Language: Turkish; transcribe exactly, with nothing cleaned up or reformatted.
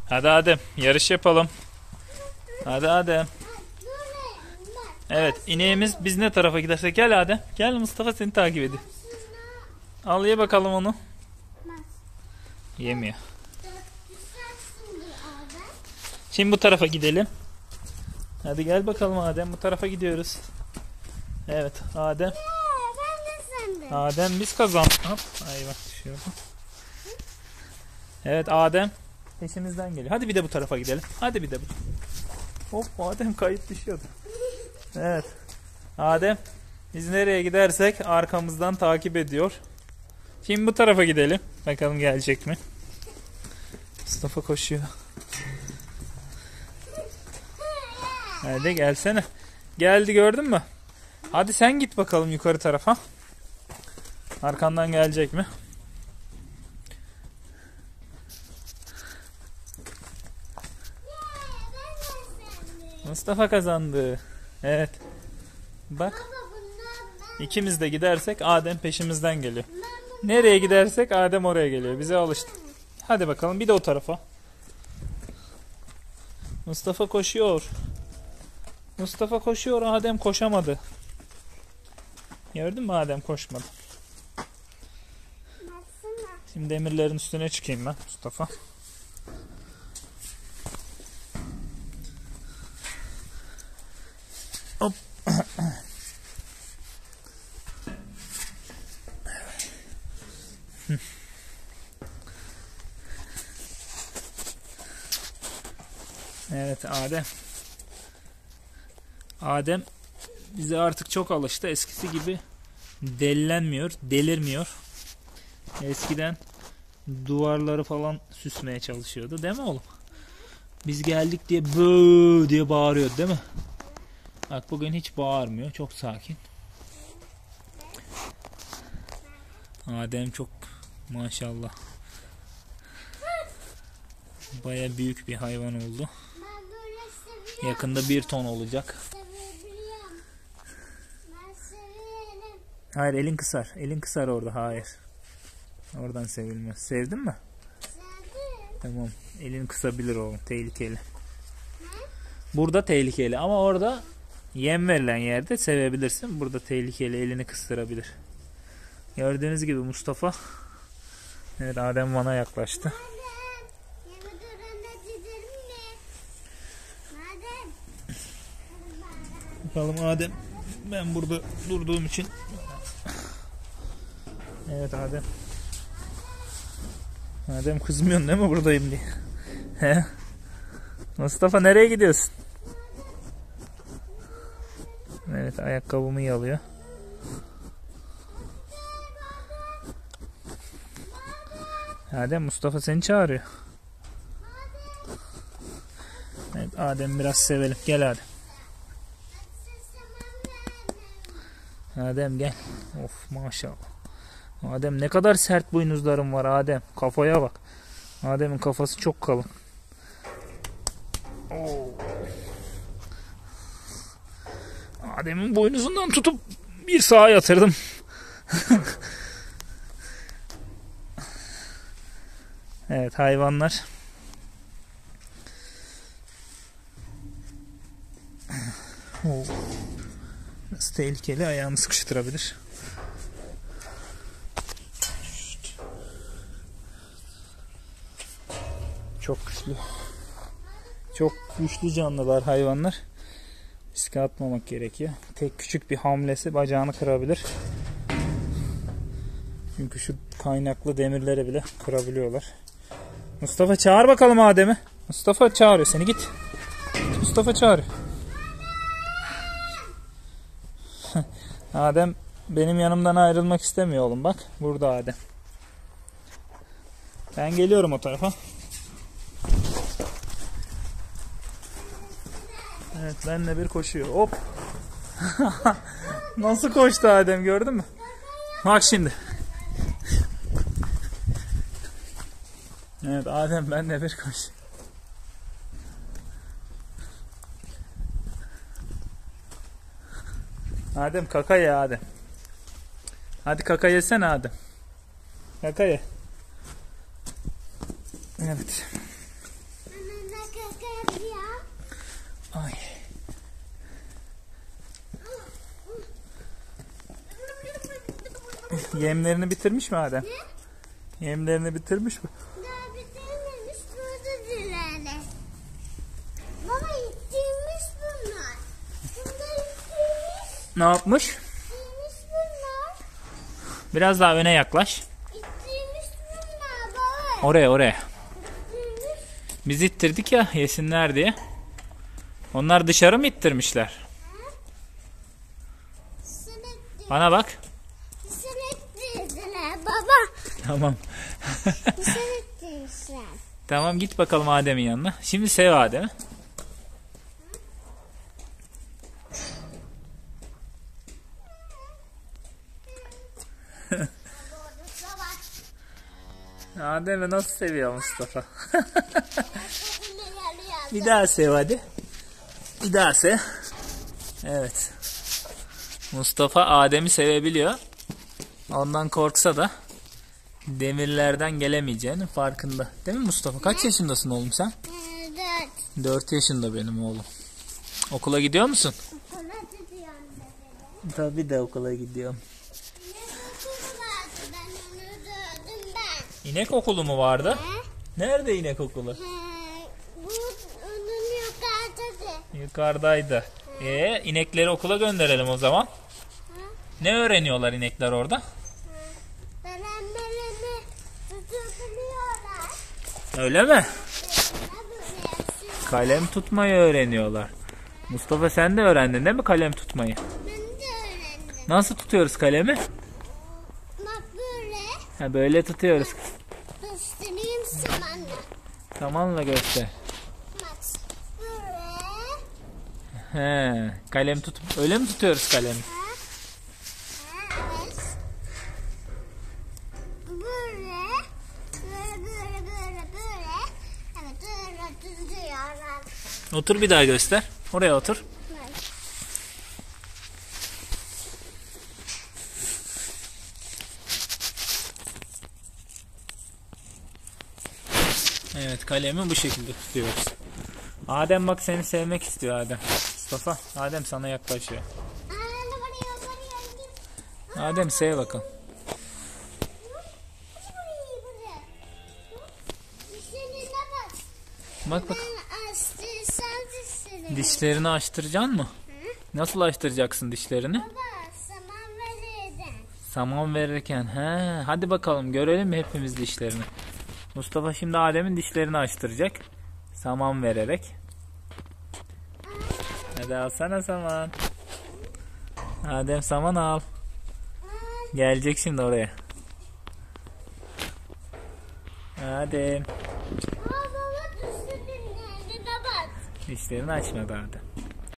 Hadi Adem, yarış yapalım. Hadi Adem. Evet, ineğimiz biz ne tarafa gidersek gel Adem. Gel Mustafa seni takip ediyor. Al ye bakalım onu. Yemiyor. Şimdi bu tarafa gidelim. Hadi gel bakalım Adem, bu tarafa gidiyoruz. Evet Adem. Adem biz kazandık. Hop, ay bak düşüyordu. Evet Adem peşimizden geliyor. Hadi bir de bu tarafa gidelim. Hadi bir de bu. Hop, Adem kayıp düşüyordu. Evet. Adem biz nereye gidersek arkamızdan takip ediyor. Şimdi bu tarafa gidelim. Bakalım gelecek mi? Mustafa koşuyor. Hadi gelsene. Geldi, gördün mü? Hadi sen git bakalım yukarı tarafa. Arkandan gelecek mi? Mustafa kazandı. Evet. Bak. İkimiz de gidersek Adem peşimizden geliyor. Nereye gidersek Adem oraya geliyor. Bize alıştı. Hadi bakalım bir de o tarafa. Mustafa koşuyor. Mustafa koşuyor. Adem koşamadı. Gördün mü, Adem koşmadı. Şimdi demirlerin üstüne çıkayım ben Mustafa. Hop. Evet Adem. Adem bize artık çok alıştı. Eskisi gibi delilenmiyor, delirmiyor. Eskiden duvarları falan süsmeye çalışıyordu, değil mi oğlum? Biz geldik diye bööö diye bağırıyordu, değil mi? Bak bugün hiç bağırmıyor, çok sakin. Adem çok maşallah. Baya büyük bir hayvan oldu. Yakında bir ton olacak. Hayır, elin kısar. Elin kısar orada. Hayır. Oradan sevilmez. Sevdin mi? Sevdim. Tamam. Elin kısabilir oğlum. Tehlikeli. Hı? Burada tehlikeli ama orada yem verilen yerde sevebilirsin. Burada tehlikeli. Elini kıstırabilir. Gördüğünüz gibi Mustafa. Evet, Adem bana yaklaştı. Bakalım Adem. Ben burada durduğum için. Evet Adem. Adem kızmıyorsun değil mi buradayım diye? He? Mustafa nereye gidiyorsun? Evet, ayakkabımı yalıyor. Adem, Mustafa seni çağırıyor. Evet Adem biraz sevelim. Gel Adem. Adem gel. Of maşallah. Adem ne kadar sert boynuzların var Adem. Kafaya bak. Adem'in kafası çok kalın. Oo. Adem'in boynuzundan tutup bir sağa yatırdım. Evet hayvanlar. Oo. Nasıl tehlikeli, ayağını sıkıştırabilir. Çok güçlü. Çok güçlü canlılar, hayvanlar. Riske atmamak gerekiyor. Tek küçük bir hamlesi bacağını kırabilir. Çünkü şu kaynaklı demirleri bile kırabiliyorlar. Mustafa çağır bakalım Adem'i. Mustafa çağırıyor seni, git. Mustafa çağırıyor. Adem benim yanımdan ayrılmak istemiyor oğlum, bak. Burada Adem. Ben geliyorum o tarafa. Evet, benle bir koşuyor. Hop. Nasıl koştu Adem, gördün mü? Bak şimdi. Evet Adem benle bir koş. Adem kaka ye Adem. Hadi kaka yesene Adem. Kaka ye. Evet. Yemlerini bitirmiş mi Adem? Ne? Yemlerini bitirmiş mi? Daha bitirmemiş. Burada dilerler. Baba ittirmiş bunlar. Bunlar ittirmiş. Ne yapmış? İttirmiş bunlar. Biraz daha öne yaklaş. İttirmiş bunlar baba. Oraya oraya. İttirmiş. Biz ittirdik ya yesinler diye. Onlar dışarı mı ittirmişler? Sürekli. Bana bak. Sürekli baba. Tamam. Sürekli sen. Tamam git bakalım Adem'in yanına. Şimdi sev Adem'i. Adem'i nasıl seviyor Mustafa? Bir daha sev hadi. Bir daha sev. Evet. Mustafa Adem'i sevebiliyor. Ondan korksa da demirlerden gelemeyeceğinin farkında. Değil mi Mustafa? Kaç yaşındasın oğlum sen? Dört. Dört yaşında benim oğlum. Okula gidiyor musun? Okula gidiyorum dedi. Tabii de okula gidiyorum. İnek okulu vardı. Ben onu gördüm ben. İnek okulu mu vardı? He? Nerede inek okulu? He, bu onun yukarıdadır. Yukarıdaydı. Ee, inekleri okula gönderelim o zaman. Ha? Ne öğreniyorlar inekler orada? Berenlerini tutabiliyorlar. Öyle mi? Ne böyle? Kalem tutmayı öğreniyorlar. Mustafa sen de öğrendin değil mi kalem tutmayı? Ben de öğrendim. Nasıl tutuyoruz kalemi? Bak böyle. Ha, böyle tutuyoruz. Göstereyim sana. Samanla göster. Bak böyle. He, kalem tut. Öyle mi tutuyoruz kalemi? Ha? Ha, evet. Böyle. Böyle böyle böyle böyle. Evet böyle tutuyorlar. Otur bir daha göster. Oraya otur. Bak. Evet kalemi bu şekilde tutuyoruz. Adem bak seni sevmek istiyor Adem. Mustafa Adem sana yaklaşıyor. Aa, buraya buraya. Adem sev bakalım. Buraya buraya. Dişlerine bak. Bak bak. Ben açtıysam dişlerini. Dişlerini açtıracaksın mı? Hı? Nasıl açtıracaksın dişlerini? Baba saman verirden. Saman verirken. He, hadi bakalım görelim mi hepimiz dişlerini. Mustafa şimdi Adem'in dişlerini açtıracak. Saman vererek. Hadi alsana saman. Adem saman al. Gelecek şimdi oraya. Adem. Aa baba dişlerini nerede bak. Dişlerini açmadı Adem.